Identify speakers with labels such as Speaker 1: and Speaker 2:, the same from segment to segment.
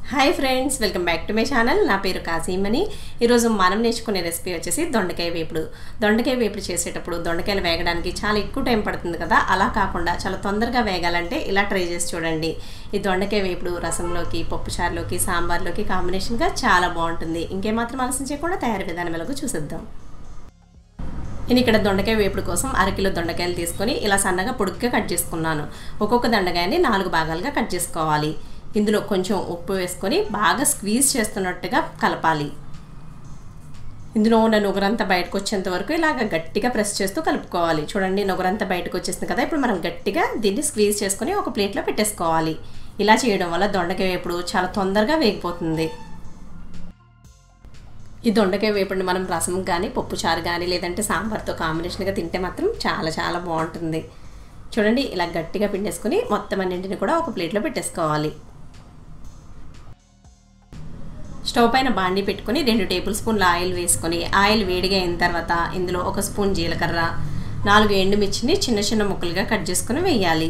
Speaker 1: hi friends welcome back to my channel నా పేరు కాసీమని ఈ రోజు మనం నేర్చుకునే రెసిపీ వచ్చేసి దొండకాయ వేపుడు చేసేటప్పుడు దొండకాయలు వేగడానికి చాలా ఎక్కువ టైం పడుతుంది కదా అలా కాకుండా చాలా తొందరగా వేగాలంటే ఇలా ట్రై చేసి చూడండి ఈ దొండకాయ వేపుడు రసంలోకి పప్పుచారులోకి సాంబార్లోకి కాంబినేషన్ గా చాలా బాగుంటుంది ఇంకేమాత్రం ఆలస్యం చేయకుండా తయారీ విధానం ఎలాగో చూసేద్దాం నేను ఇక్కడ దొండకాయ వేపుడు కోసం 1/2 కిలో దొండకాయలు తీసుకొని ఇలా సన్నగా పొడుగ్గా కట్ చేసుకున్నాను ఒక్కొక్క దొండకాయని 4 భాగాలుగా కట్ చేసుకోవాలి ఇందులో కొంచెం ఉప్పు వేసుకొని బాగా స్క్వీజ్ చేస్తున్నట్టుగా కలపాలి ఇందులో ఉన్న నుగరంతా బయటకు వచ్చేంత వరకు ఇలాగ గట్టిగా ప్రెస్ చేస్తూ కలుపుకోవాలి చూడండి నుగరంతా బయటకు వచ్చేస్తుంది కదా ఇప్పుడు మనం గట్టిగా దీన్ని స్క్వీజ్ చేసుకొని ఒక ప్లేట్లో పెట్టేసుకోవాలి ఇలా చేయడం వల్ల దొండకాయ వేపుడు చాలా తొందరగా వేగిపోతుంది ఈ దొండకాయ వేపుడుని మనం రసం కానీ పప్పుచారు కానీ లేదంటే సాంబార్తో కాంబినేషన్గా తింటే మాత్రం చాలా బాగుంటుంది చూడండి ఇలా గట్టిగా పిండేసుకొని మొత్తం అన్నింటిని కూడా ఒక ప్లేట్లో పెట్టేసుకోవాలి స్టవ్ పైన బాండి పెట్టుకొని 2 టేబుల్ స్పూన్ల ఆయిల్ వేసుకొని ఆయిల్ వేడిగా అయిన తర్వాత ఇందులో 1 స్పూన్ జీలకర్ర 4 ఎండుమిర్చిని చిన్న ముక్కలుగా కట్ చేసుకొని వేయాలి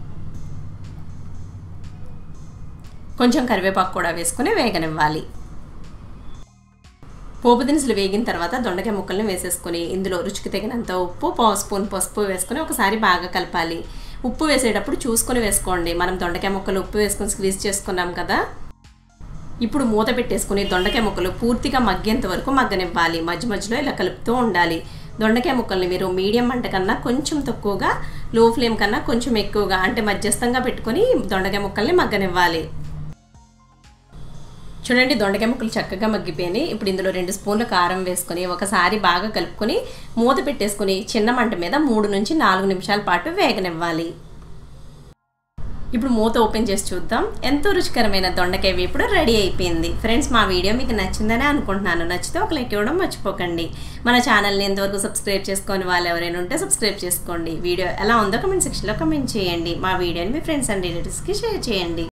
Speaker 1: కొంచెం కరివేపాకు కూడా వేసుకొని వేగనివ్వాలి పోపు దినుసులు వేగిన తర్వాత దొండకాయ ముక్కల్ని వేసేసుకొని ఇందులో రుచికి తగినంత ఉప్పు 1/2 స్పూన్ పసుపు వేసుకొని ఒకసారి బాగా కలపాలి ఉప్పు వేసేటప్పుడు చూసుకొని వేసుకోండి మనం దొండకాయ ముక్కలు ఉప్పు వేసుకొని స్క్వీజ్ చేసుకున్నాం కదా ఇప్పుడు మూత పెట్టేసుకొని దొండకాయ ముక్కలు పూర్తిగా మగ్గేంత వరకు మగ్గనివ్వాలి మధ్యలో ఇలా కలుపుతూ ఉండాలి దొండకాయ ముక్కల్ని మీరు మీడియం మంట కన్నా కొంచెం తక్కువగా లో ఫ్లేమ్ కన్నా కొంచెం ఎక్కువగా అంటే మధ్యస్థంగా పెట్టుకొని దొండకాయ ముక్కల్ని మగ్గనివ్వాలి చూడండి దొండకాయ ముక్కలు చక్కగా మగ్గిపోయినాయి ఇప్పుడు ఇందులో 2 స్పూన్ల కారం వేసుకొని ఒకసారి బాగా కలుపుకొని మూత పెట్టేసుకొని చిన్న మంట మీద 3 నుంచి 4 నిమిషాల పాటు వేగనివ్వాలి ఇప్పుడు మూత ఓపెన్ చేసి చూద్దాం ఎంతో రుచికరమైన దొండకాయ వేపుడు రెడీ అయిపోయింది ఫ్రెండ్స్ మా వీడియో మీకు నచ్చిందని అనుకుంటున్నాను నచ్చితే ఒక లైక్ ఇవ్వడం మర్చిపోకండి మన ఛానల్ని ఎంతవరకు సబ్స్క్రైబ్ చేసుకొని వాళ్ళు ఎవరైనా ఉంటే సబ్స్క్రైబ్ చేసుకోండి వీడియో ఎలా ఉందో కమెంట్ సెక్షన్లో కమెంట్ చేయండి మా వీడియోని మీ ఫ్రెండ్స్ అండ్ రిలేటివ్స్కి షేర్ చేయండి